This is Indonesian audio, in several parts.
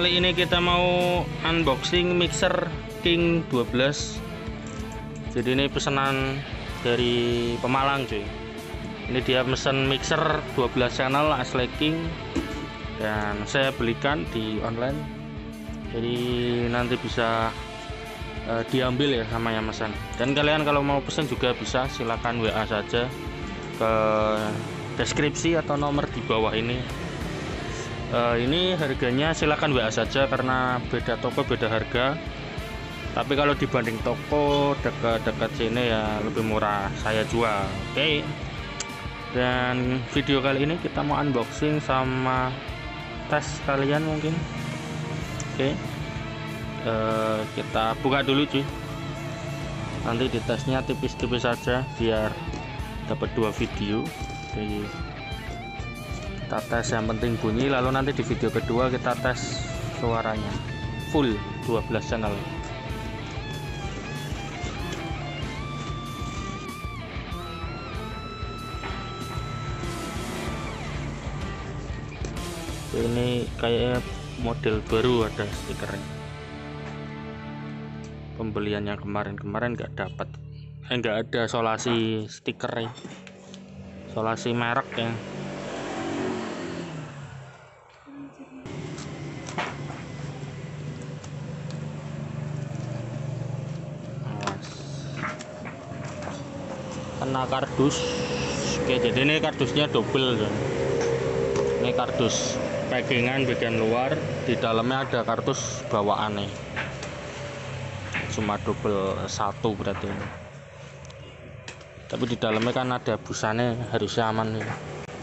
kali ini kita mau unboxing mixer King 12. Jadi ini pesanan dari Pemalang cuy. Ini dia pesan mixer 12 channel asli King dan saya belikan di online. Jadi nanti bisa diambil ya sama yang pesan. Dan kalian kalau mau pesan juga bisa, silakan WA saja ke deskripsi atau nomor di bawah ini. Ini harganya silakan WA saja karena beda toko beda harga. Tapi kalau dibanding toko dekat-dekat sini ya lebih murah saya jual. Oke. Dan video kali ini kita mau unboxing sama tes kalian mungkin. Oke. Kita buka dulu cuy. Nanti ditesnya tipis-tipis saja biar dapat 2 video. Jadi kita tes yang penting bunyi, lalu nanti di video kedua kita tes suaranya full 12 channel. Ini kayak model baru, ada stikernya. Pembelian yang kemarin nggak dapat, nggak ada solasi stikernya, solasi merek ya. Kena kardus. Oke, jadi ini kardusnya double kan. Ini kardus packingan bagian luar, di dalamnya ada kardus bawaan nih. Cuma double satu berarti ini. Tapi di dalamnya kan ada busanya, harusnya aman nih.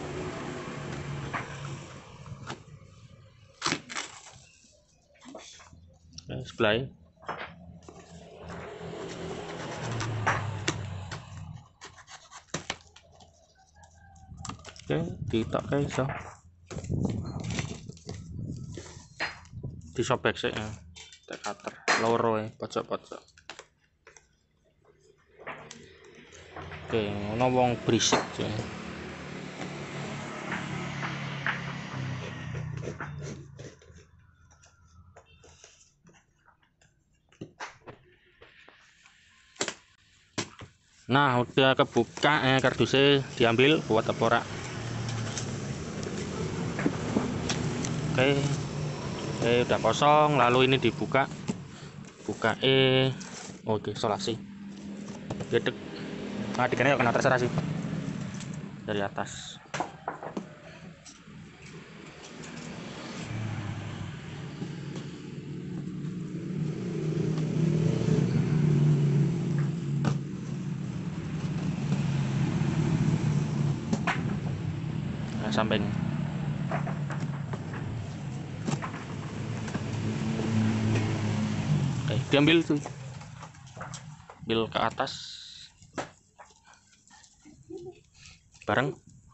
Oke, sebelah. Oke, ditok kayak so. Disobek sih ya. Cutter, loro ya, pojok-pojok. Oke, ngono wong berisik cuy. Nah, udah kebuka kardusnya, diambil buat apa ora. Oke, udah kosong, lalu ini dibuka. Oke, solasi gedek. Nah, dikene kena terserah sih dari atas. Nah, samping. Oke, diambil tuh, ambil ke atas bareng.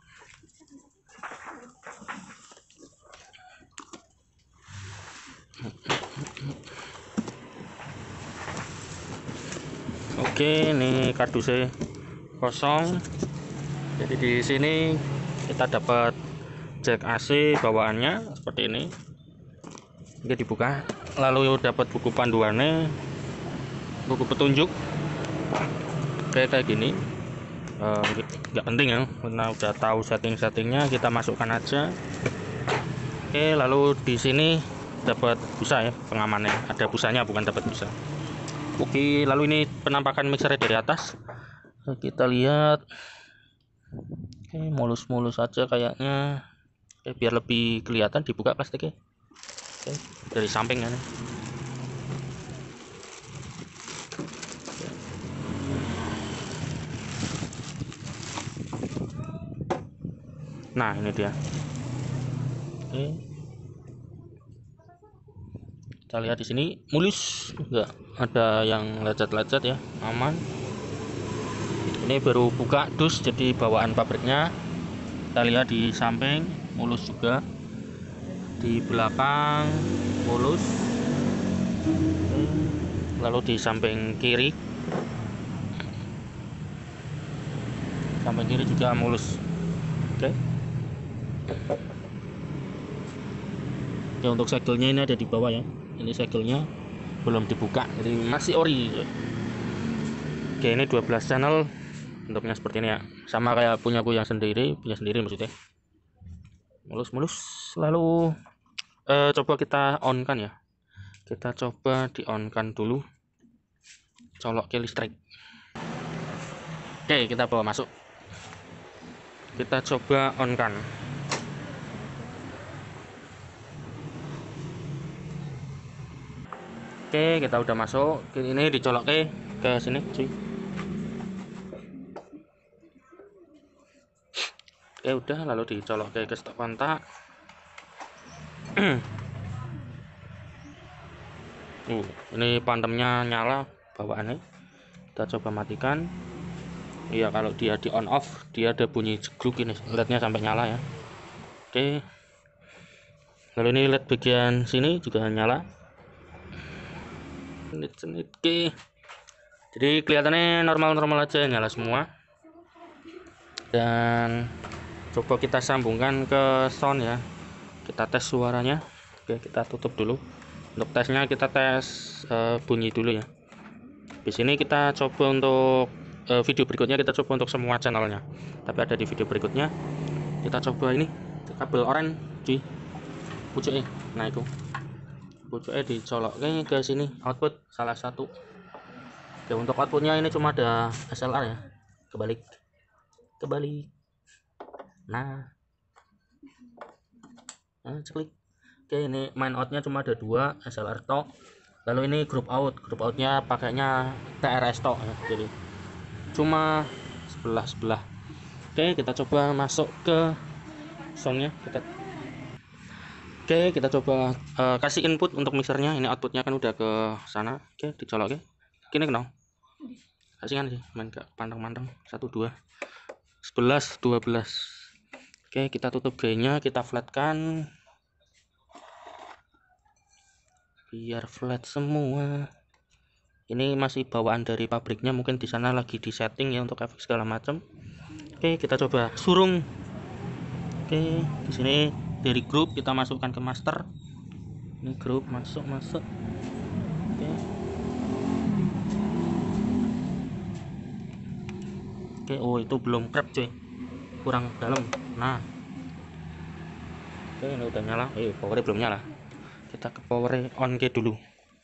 Oke, ini kardusnya kosong. Jadi di sini kita dapat jack AC bawaannya seperti ini. Ini dibuka, lalu dapat buku panduannya, buku petunjuk kayak gini. Nggak penting ya, karena udah tahu settingnya, kita masukkan aja. Oke, lalu di sini dapat busa ya, pengamannya ada busanya, bukan dapat busa. Oke, lalu ini penampakan mixer dari atas, kita lihat. Oke, mulus-mulus aja kayaknya. Oke, biar lebih kelihatan dibuka plastiknya. Oke, dari samping ya. Nah, ini dia. Oke. Kita lihat di sini mulus, enggak ada yang lecet-lecet ya, aman. Ini baru buka dus, jadi bawaan pabriknya. Kita lihat di samping mulus juga, di belakang mulus, lalu di samping kiri juga mulus. Oke. Oke, untuk segelnya ini ada di bawah ya. Ini segelnya belum dibuka, jadi masih ori. Oke, ini 12 channel, bentuknya seperti ini ya, sama kayak punya sendiri maksudnya, mulus. Lalu coba kita on kan ya, kita coba di on kan dulu, colok ke listrik. Oke, kita bawa masuk, kita coba on kan. Oke, kita udah masuk, ini dicolok ke sini cuy. Oke, udah, lalu dicolok ke stop kontak. Ini panemnya nyala bawaannya, kita coba matikan. Iya, kalau dia di on off dia ada bunyi jegluk, ini lednya sampai nyala ya. Oke, lalu ini led bagian sini juga nyala. Oke, jadi kelihatannya normal aja, nyala semua. Dan coba kita sambungkan ke sound ya, kita tes suaranya. Oke, kita tutup dulu. Untuk tesnya kita tes bunyi dulu ya. Di sini kita coba untuk video berikutnya, kita coba untuk semua channelnya, tapi ada di video berikutnya. Kita coba ini kabel oranye di pucuknya. Nah, itu pucuknya dicolok ke sini, output salah satu. Oke, untuk outputnya ini cuma ada SLR ya, kebalik. Nah, ceklik. Oke, ini main outnya cuma ada 2 SLR tok. Lalu ini group outnya pakainya TRS tok ya, jadi cuma sebelah. Oke, kita coba masuk ke soundnya. Oke, kita coba kasih input untuk mixernya. Ini outputnya kan udah ke sana. Oke, dicolok ke kini kenal. Kasihkan sih, main ke pandang-pandang. 1 2 11 12. Oke, kita tutup gainnya, kita flatkan biar flat semua. Ini masih bawaan dari pabriknya, mungkin di sana lagi di setting ya untuk efek segala macam. Oke, kita coba surung. Oke, di sini dari grup kita masukkan ke master. Ini grup masuk. Oke, oh itu belum krep cuy, kurang dalam. Nah, oke, ini udah nyala. Powernya belum nyala, kita ke power on ke dulu.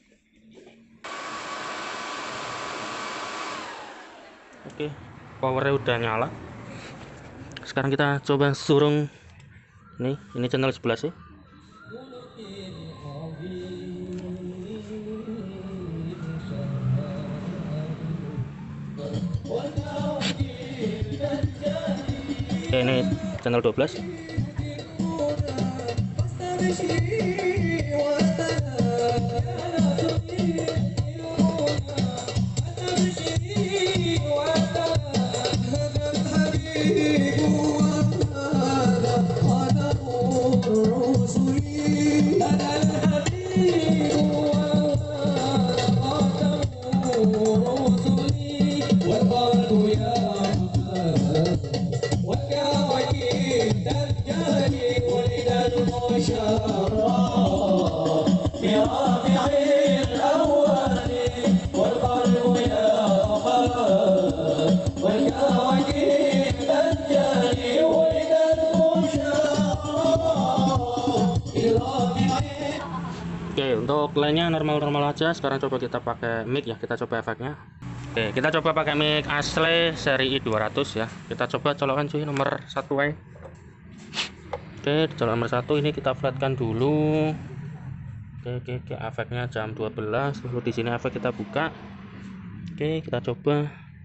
Oke, powernya udah nyala. Sekarang kita coba surung. Ini channel 11 sih. Oke, ini channel 12. Oke, untuk lainnya normal aja. Sekarang coba kita pakai mic ya, kita coba efeknya. Oke, kita coba pakai mic Ashley seri i200 ya. Kita coba colokan cuy nomor 1 way. Oke, colok nomor 1 ini kita flatkan dulu. Oke, efeknya jam 12. Lalu di sini efek kita buka. Oke, kita coba.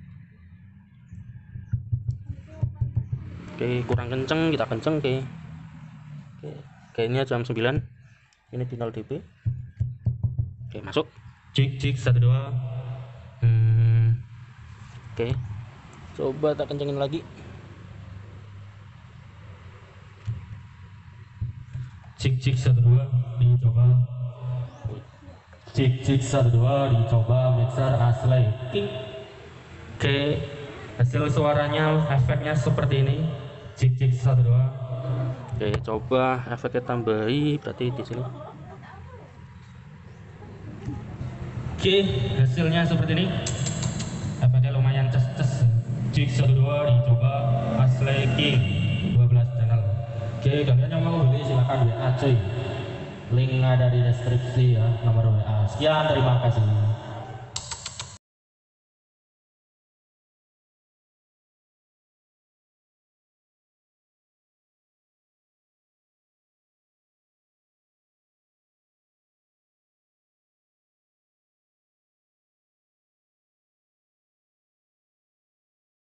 Oke, kurang kenceng, kita kenceng. Oke, kayaknya jam 9. Ini di 0 dB. Oke, masuk. Cik 1 2. Oke, coba tak kencengin lagi. Cik 1 2 dicoba. Cik 1 2 dicoba mixer Ashley. Oke, hasil suaranya efeknya seperti ini. Cik 1 2. Oke, coba efeknya tambahi berarti di sini. Oke, hasilnya seperti ini. Efeknya lumayan ces-ces. Jig 12 dicoba Ashley King 12 channel. Oke, kalian yang mau beli silahkan WA cuy. Link ada di deskripsi ya, nomor WA. Sekian, terima kasih.